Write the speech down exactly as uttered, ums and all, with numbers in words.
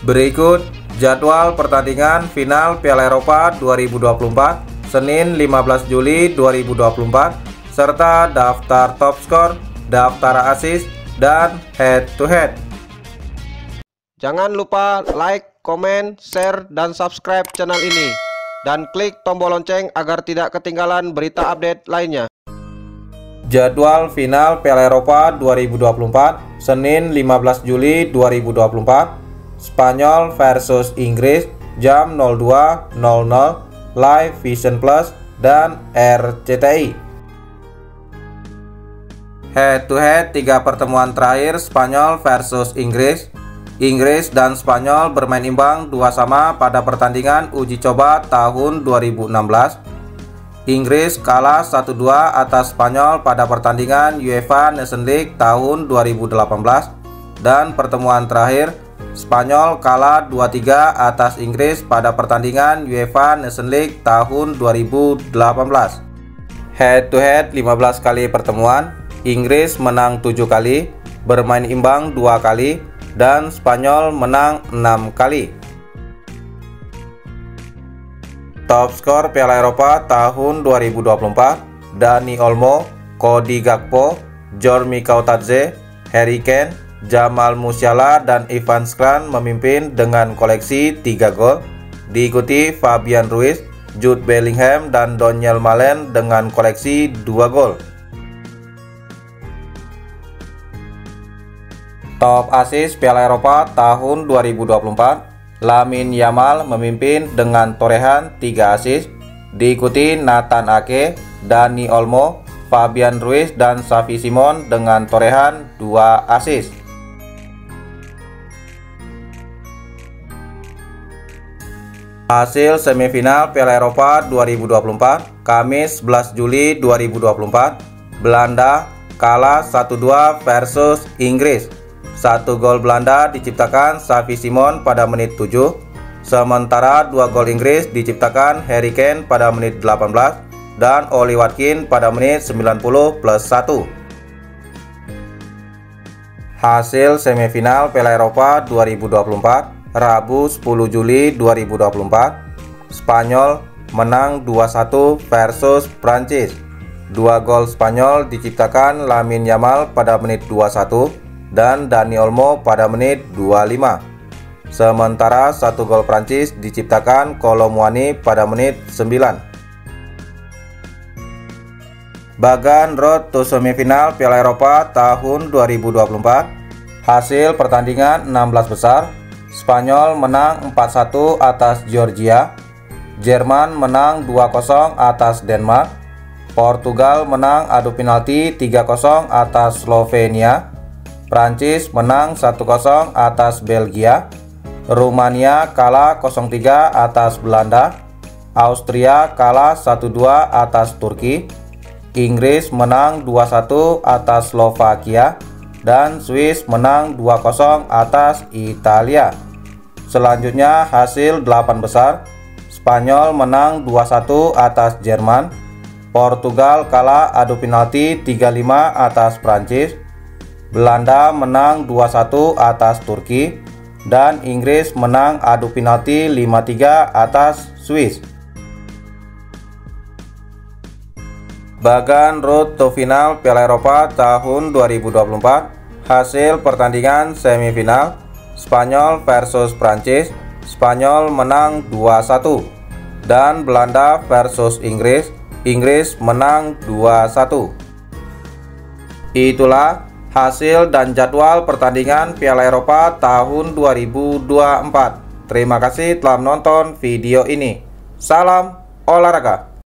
Berikut jadwal pertandingan final Piala Eropa dua ribu dua puluh empat Senin lima belas Juli dua ribu dua puluh empat serta daftar top skor, daftar assist, dan head to head. Jangan lupa like, komen, share, dan subscribe channel ini dan klik tombol lonceng agar tidak ketinggalan berita update lainnya. Jadwal final Piala Eropa dua ribu dua puluh empat Senin lima belas Juli dua ribu dua puluh empat Spanyol versus Inggris jam nol dua nol nol Live Vision Plus dan R C T I. Head to head tiga pertemuan terakhir Spanyol versus Inggris. Inggris dan Spanyol bermain imbang dua sama pada pertandingan uji coba tahun dua ribu enam belas. Inggris kalah satu dua atas Spanyol pada pertandingan UEFA Nations League tahun dua ribu delapan belas, dan pertemuan terakhir Spanyol kalah dua tiga atas Inggris pada pertandingan UEFA Nations League tahun dua ribu delapan belas. Head to head lima belas kali pertemuan, Inggris menang tujuh kali, bermain imbang dua kali, dan Spanyol menang enam kali. Top skor Piala Eropa tahun dua ribu dua puluh empat, Dani Olmo, Cody Gakpo, Jormi Kautadze, Harry Kane, Jamal Musiala, dan Ivan Schran memimpin dengan koleksi tiga gol, diikuti Fabian Ruiz, Jude Bellingham, dan Donyell Malen dengan koleksi dua gol. Top assist Piala Eropa tahun dua ribu dua puluh empat, Lamine Yamal memimpin dengan torehan tiga assist, diikuti Nathan Ake, Dani Olmo, Fabian Ruiz, dan Xavi Simons dengan torehan dua assist. Hasil semifinal Piala Eropa dua ribu dua puluh empat, Kamis sebelas Juli dua ribu dua puluh empat, Belanda kalah satu dua versus Inggris. Satu gol Belanda diciptakan Xavi Simons pada menit tujuh, sementara dua gol Inggris diciptakan Harry Kane pada menit delapan belas dan Oli Watkins pada menit sembilan puluh plus satu. Hasil semifinal Piala Eropa dua ribu dua puluh empat, Rabu sepuluh Juli dua ribu dua puluh empat, Spanyol menang dua satu versus Prancis. Dua gol Spanyol diciptakan Lamine Yamal pada menit dua puluh satu dan Dani Olmo pada menit dua puluh lima. Sementara satu gol Prancis diciptakan Kolo Muani pada menit sembilan. Bagan road to semifinal Piala Eropa tahun dua ribu dua puluh empat. Hasil pertandingan enam belas besar. Spanyol menang empat satu atas Georgia, Jerman menang dua kosong atas Denmark, Portugal menang adu penalti tiga kosong atas Slovenia, Prancis menang satu kosong atas Belgia, Rumania kalah nol tiga atas Belanda, Austria kalah satu dua atas Turki, Inggris menang dua satu atas Slovakia, dan Swiss menang dua kosong atas Italia. Selanjutnya hasil delapan besar. Spanyol menang dua satu atas Jerman, Portugal kalah adu penalti tiga lima atas Prancis, Belanda menang dua satu atas Turki, dan Inggris menang adu penalti lima tiga atas Swiss. Bagan road to final Piala Eropa tahun dua ribu dua puluh empat. Hasil pertandingan semifinal, Spanyol versus Prancis. Spanyol menang dua satu, dan Belanda versus Inggris. Inggris menang dua satu. Itulah hasil dan jadwal pertandingan Piala Eropa tahun dua ribu dua puluh empat. Terima kasih telah menonton video ini. Salam olahraga.